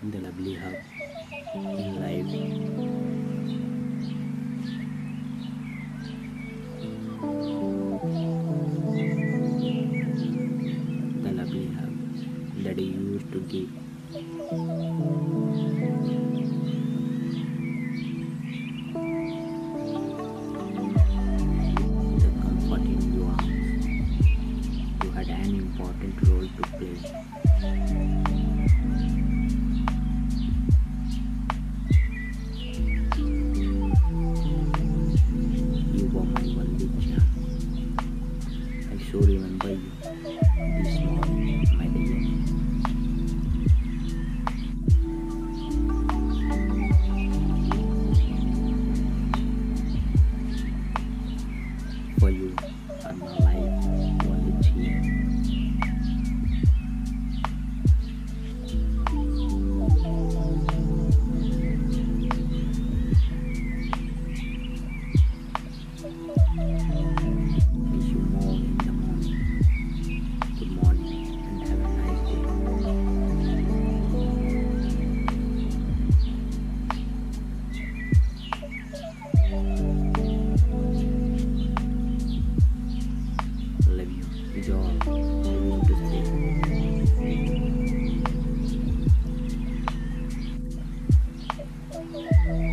the lovely hub in life. The lovely hug that you used to give. The comfort in your arms. You had an important role to play. You were my only charm. I so remember you this morning, my dear. For you are my life only cheer. Wish you more in the morning. Good morning and have a nice day. Love you is all I wish to say.